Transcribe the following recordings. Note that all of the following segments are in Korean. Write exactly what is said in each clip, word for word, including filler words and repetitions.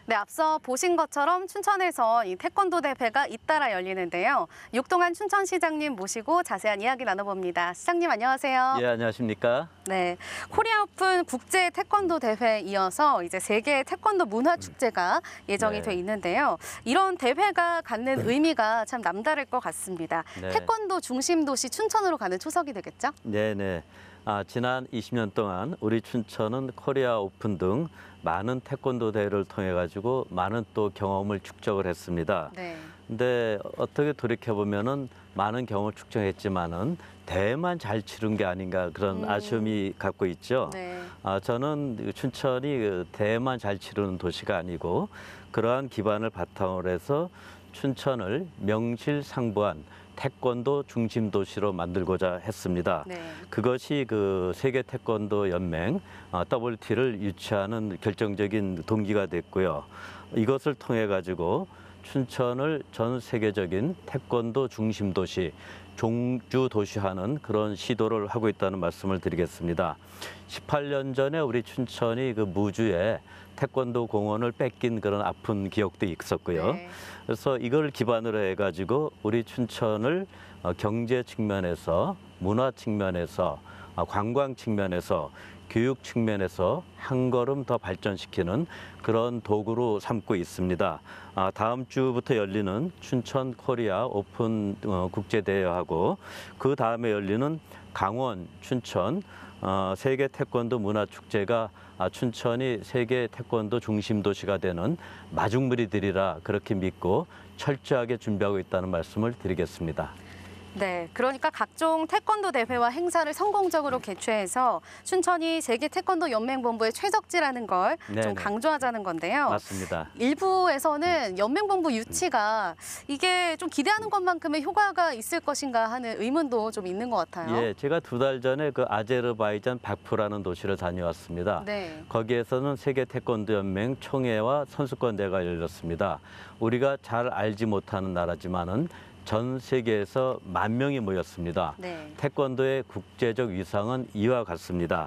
네, 앞서 보신 것처럼 춘천에서 이 태권도 대회가 잇따라 열리는데요. 육동환 춘천시장님 모시고 자세한 이야기 나눠봅니다. 시장님 안녕하세요. 예, 안녕하십니까? 네, 코리아 오픈 국제 태권도 대회에 이어서 이제 세계 태권도 문화 축제가 예정이 네. 돼 있는데요. 이런 대회가 갖는 의미가 참 남다를 것 같습니다. 네. 태권도 중심 도시 춘천으로 가는 초석이 되겠죠? 네네. 아, 지난 이십 년 동안 우리 춘천은 코리아 오픈 등 많은 태권도 대회를 통해 가지고 많은 또 경험을 축적을 했습니다. 네. 근데 어떻게 돌이켜 보면은 많은 경험을 축적했지만은 대회만 잘 치른 게 아닌가 그런 음. 아쉬움이 갖고 있죠. 네. 아, 저는 춘천이 그 대회만 잘 치르는 도시가 아니고 그러한 기반을 바탕으로 해서 춘천을 명실상부한 태권도 중심 도시로 만들고자 했습니다. 네. 그것이 그 세계 태권도 연맹 더블유티를 유치하는 결정적인 동기가 됐고요. 이것을 통해 가지고 춘천을 전 세계적인 태권도 중심 도시, 종주 도시화하는 그런 시도를 하고 있다는 말씀을 드리겠습니다. 십팔 년 전에 우리 춘천이 그 무주에 태권도 공원을 뺏긴 그런 아픈 기억도 있었고요. 네. 그래서 이걸 기반으로 해가지고 우리 춘천을 경제 측면에서, 문화 측면에서, 관광 측면에서, 교육 측면에서 한 걸음 더 발전시키는 그런 도구로 삼고 있습니다. 다음 주부터 열리는 춘천 코리아 오픈 국제대회하고 그 다음에 열리는 강원, 춘천 세계 태권도 문화축제가 춘천이 세계 태권도 중심 도시가 되는 마중물이 되리라 그렇게 믿고 철저하게 준비하고 있다는 말씀을 드리겠습니다. 네, 그러니까 각종 태권도 대회와 행사를 성공적으로 개최해서 춘천이 세계 태권도 연맹본부의 최적지라는 걸 좀 네네. 강조하자는 건데요. 맞습니다. 일부에서는 연맹본부 유치가 이게 좀 기대하는 것만큼의 효과가 있을 것인가 하는 의문도 좀 있는 것 같아요. 예, 제가 두 달 전에 그 아제르바이잔 바쿠라는 도시를 다녀왔습니다. 네. 거기에서는 세계 태권도 연맹 총회와 선수권 대회가 열렸습니다. 우리가 잘 알지 못하는 나라지만은 전 세계에서 만 명이 모였습니다. 네. 태권도의 국제적 위상은 이와 같습니다.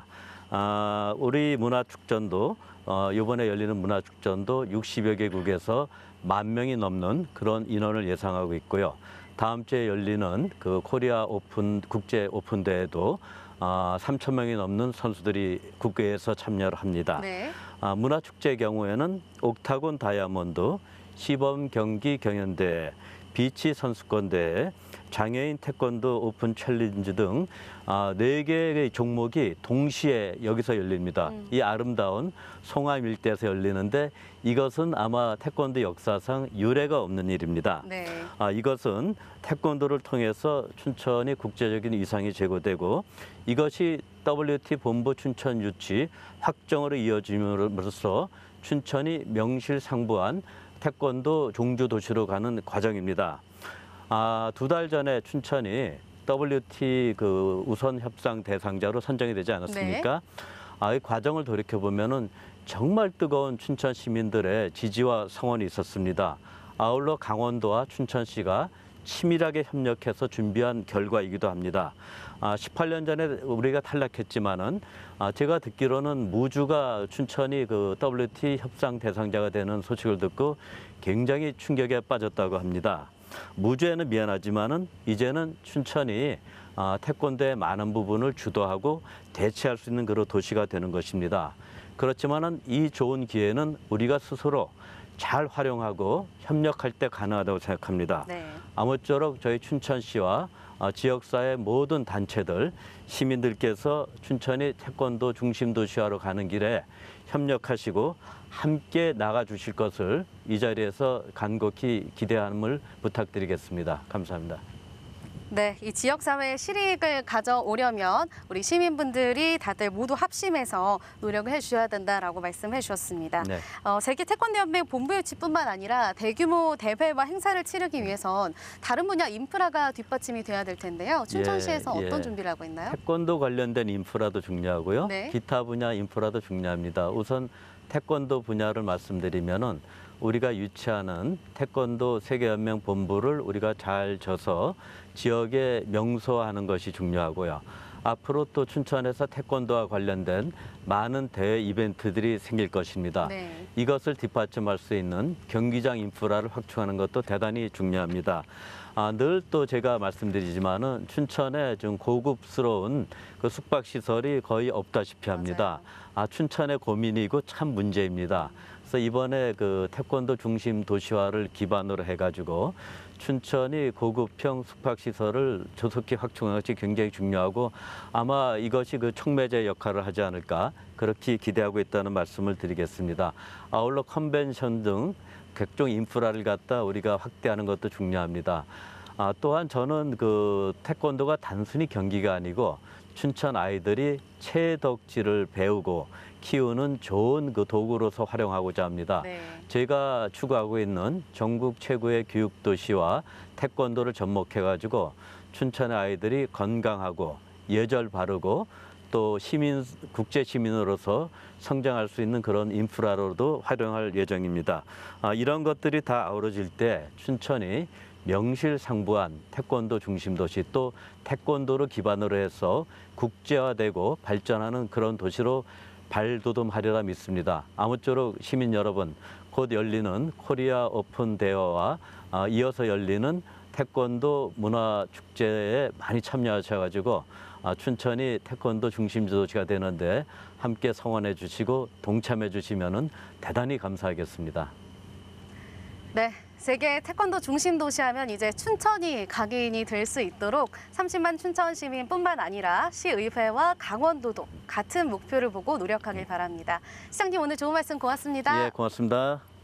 아, 우리 문화축전도 어, 이번에 열리는 문화축전도 육십여 개국에서 만 명이 넘는 그런 인원을 예상하고 있고요. 다음 주에 열리는 그 코리아 오픈 국제 오픈 대회도 어, 삼천 명이 넘는 선수들이 국외에서 참여를 합니다. 네. 아, 문화축제의 경우에는 옥타곤 다이아몬드, 시범 경기 경연대회, 비치 선수권대회, 장애인 태권도 오픈 챌린지 등 네 개의 종목이 동시에 여기서 열립니다. 음. 이 아름다운 송암 일대에서 열리는데 이것은 아마 태권도 역사상 유례가 없는 일입니다. 네. 아, 이것은 태권도를 통해서 춘천이 국제적인 위상이 제고되고 이것이 더블유티 본부 춘천 유치 확정으로 이어짐으로써 춘천이 명실상부한 태권도 종주 도시로 가는 과정입니다. 아, 두 달 전에 춘천이 더블유티 그 우선 협상 대상자로 선정이 되지 않았습니까? 네. 아, 이 과정을 돌이켜 보면은 정말 뜨거운 춘천 시민들의 지지와 성원이 있었습니다. 아울러 강원도와 춘천시가 치밀하게 협력해서 준비한 결과이기도 합니다. 아, 십팔 년 전에 우리가 탈락했지만은 아, 제가 듣기로는 무주가 춘천이 그 더블유티 협상 대상자가 되는 소식을 듣고 굉장히 충격에 빠졌다고 합니다. 무주에는 미안하지만은 이제는 춘천이 아, 태권도의 많은 부분을 주도하고 대체할 수 있는 그런 도시가 되는 것입니다. 그렇지만은 이 좋은 기회는 우리가 스스로 잘 활용하고 협력할 때 가능하다고 생각합니다. 네. 아무쪼록 저희 춘천시와 지역사회 모든 단체들, 시민들께서 춘천이 태권도 중심 도시화로 가는 길에 협력하시고 함께 나가주실 것을 이 자리에서 간곡히 기대함을 부탁드리겠습니다. 감사합니다. 네, 이 지역사회의 실익을 가져오려면 우리 시민분들이 다들 모두 합심해서 노력을 해주셔야 된다라고 말씀해 주셨습니다. 네. 어, 세계 태권도연맹 본부 유치뿐만 아니라 대규모 대회와 행사를 치르기 위해선 다른 분야 인프라가 뒷받침이 돼야 될 텐데요. 춘천시에서 예, 예. 어떤 준비를 하고 있나요? 태권도 관련된 인프라도 중요하고요. 네. 기타 분야 인프라도 중요합니다. 우선 태권도 분야를 말씀드리면은 우리가 유치하는 태권도 세계연맹 본부를 우리가 잘 져서 지역에 명소화하는 것이 중요하고요. 앞으로 또 춘천에서 태권도와 관련된 많은 대회 이벤트들이 생길 것입니다. 네. 이것을 뒷받침할 수 있는 경기장 인프라를 확충하는 것도 대단히 중요합니다. 아, 늘 또 제가 말씀드리지만은 춘천에 좀 고급스러운 그 숙박 시설이 거의 없다시피 합니다. 아, 춘천의 고민이고 참 문제입니다. 그래서 이번에 그 태권도 중심 도시화를 기반으로 해가지고 춘천이 고급형 숙박시설을 조속히 확충하는 것이 굉장히 중요하고 아마 이것이 그 촉매제 역할을 하지 않을까 그렇게 기대하고 있다는 말씀을 드리겠습니다. 아울러 컨벤션 등 각종 인프라를 갖다 우리가 확대하는 것도 중요합니다. 아, 또한 저는 그 태권도가 단순히 경기가 아니고 춘천 아이들이 채덕질을 배우고 키우는 좋은 그 도구로서 활용하고자 합니다. 네. 제가 추구하고 있는 전국 최고의 교육 도시와 태권도를 접목해가지고 춘천의 아이들이 건강하고 예절 바르고 또 시민 국제 시민으로서 성장할 수 있는 그런 인프라로도 활용할 예정입니다. 아, 이런 것들이 다 아우러질 때 춘천이 명실상부한 태권도 중심 도시 또 태권도를 기반으로 해서 국제화되고 발전하는 그런 도시로 발돋움하리라 믿습니다. 아무쪼록 시민 여러분, 곧 열리는 코리아 오픈 대회와 이어서 열리는 태권도 문화축제에 많이 참여하셔가지고 춘천이 태권도 중심 도시가 되는데 함께 성원해 주시고 동참해 주시면 대단히 감사하겠습니다. 네. 세계 태권도 중심 도시하면 이제 춘천이 각인이 될 수 있도록 삼십만 춘천 시민뿐만 아니라 시의회와 강원도도 같은 목표를 보고 노력하길 바랍니다. 시장님 오늘 좋은 말씀 고맙습니다. 예, 고맙습니다.